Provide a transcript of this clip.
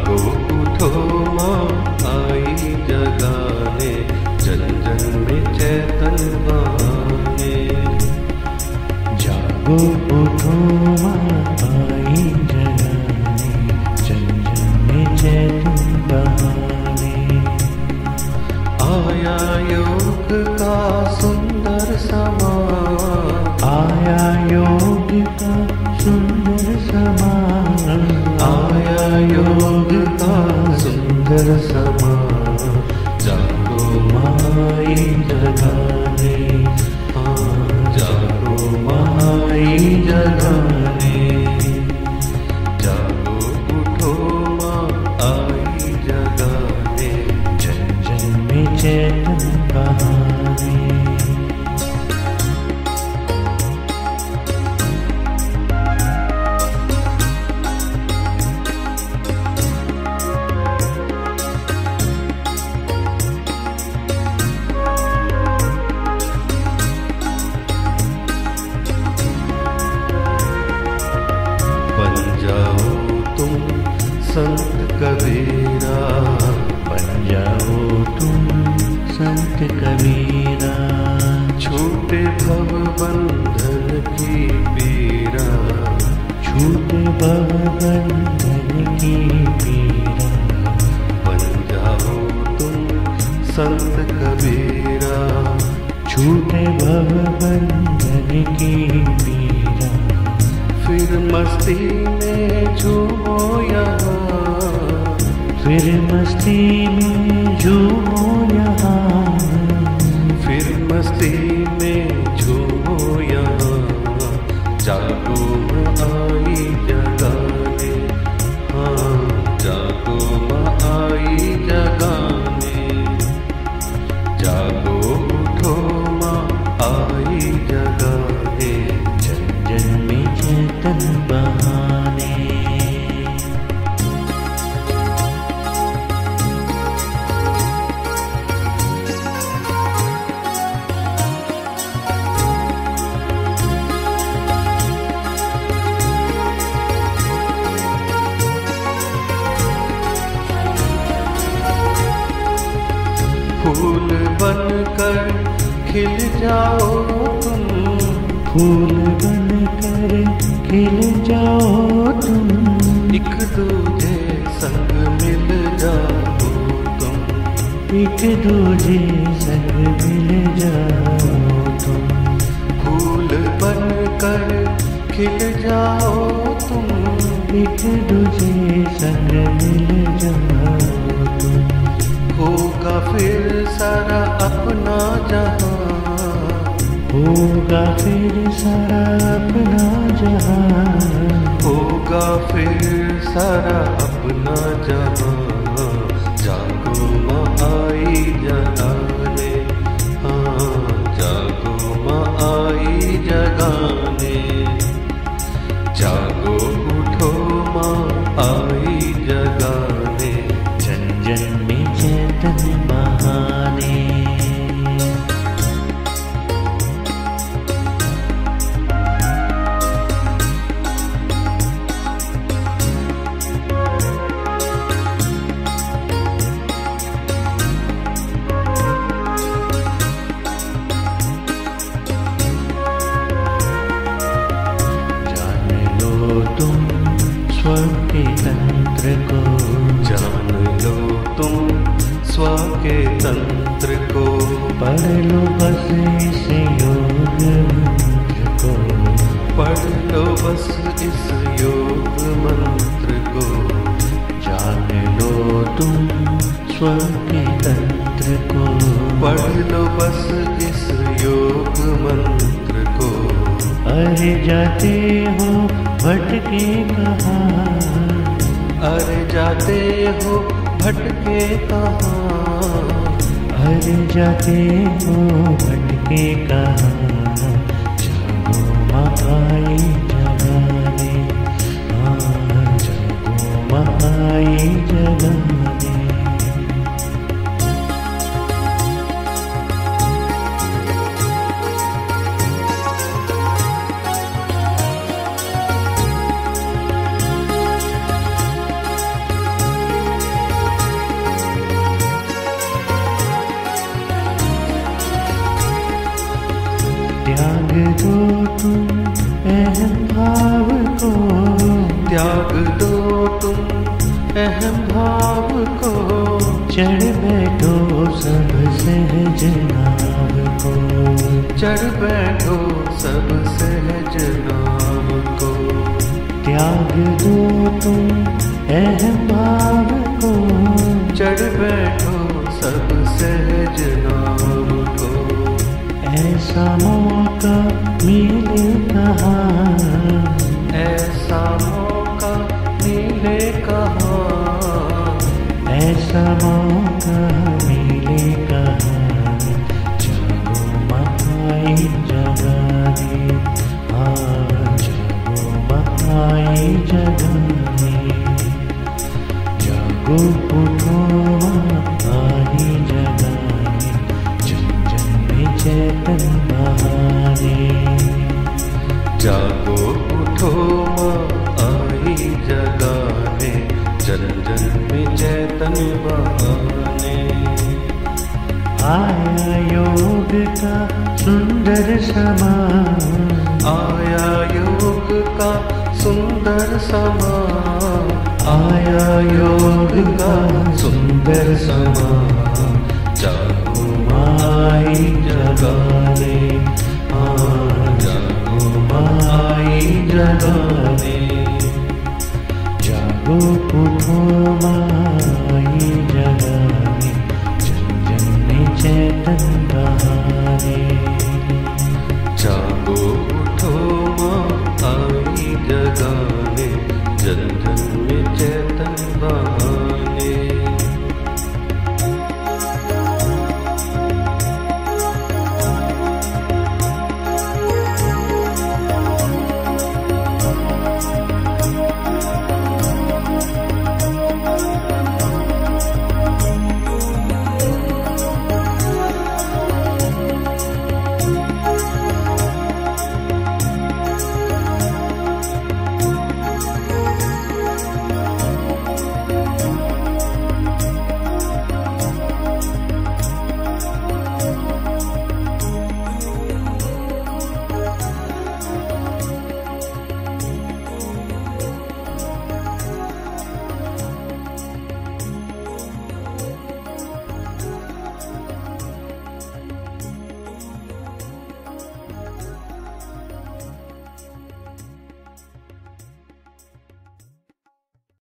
जागो उठो माँ आई जगाने, जन जन में चैतन बहाने। जागो उठो माँ आई जगाने, जन जन में चैतन बहाने। आया योग का सुंदर समा, आया योग का सुंदर समा, आया योग का सुंदर समा। जागो माई जगाने, जागो माई जगाने। जागो उठो माँ आई जगाने, जन जन में चैतन बहाने। संत कबीरा, बन जाओ तुम संत कबीरा। छूटे भव बंधन की पीरा, छूटे भव बंधन की पीरा। बन जाओ तुम संत कबीरा, छूटे भव बंधन की पीरा। फिर मस्ती में झूमो यहाँ, फिर मस्ती में झूमो यहाँ, फिर मस्ती में झूमो यहाँ। जागो आई जगाने, हाँ जागो आई जगाने। जागो उठो माँ आई जगाने, जन जन में चैतन बहाने। फूल बनकर खिल जाओ तुम, फूल बनकर खिल जाओ तुम। एक दूजे संग मिल जाओ तुम, एक दूजे संग मिल जाओ तुम। फूल बनकर खिल जाओ तुम, एक दूजे संग मिल जाओ तुम। होगा फिर सारा अपना जहां, होगा फिर सारा अपना जहां। होगा फिर सारा अपना जहां। जागो माँ आई जगाने, हाँ जागो माँ आई जगाने। जागो उठो माँ आई जगाने, जन जन में चैतन बहाने। तुम स्व के तंत्र को, जान लो तुम स्व के तंत्र को। पढ़ लो बस इस योग मंत्र को, पढ़ लो बस इस योग मंत्र को। जान लो तुम स्व के तंत्र को, पढ़ लो बस इस योग मंत्र को। अरे जाते हो भटके कहाँ, अरे जाते हो भटके कहाँ, अरे जाते हो भटके कहाँ। जागो माँ आई जगाने, हाँ जागो माँ आई जगाने। भाव को, चढ़ बैठो सब सहज नाव को, चढ़ बैठो सब सहज नाव को। त्याग दो तुम अहम भाव को, चढ़ बैठो सब सहज नाव को। ऐसा मौका मिले कहाँ, ऐसा मौका मिले कहाँ, ऐसा मौका मिले कहाँ। जागो माई जगाने, हाँ जागो माई जगाने। जागो उठो माई जगाने, जन जन में चैतन बहाने। जागो उठो आई जगाने, जन जन में चैतन बहाने। आया योग का सुंदर समा, आया योग का सुंदर समा, आया योग का सुंदर समा। जागो माई जगाने, हाँ जागो माई जगाने। जागो उठो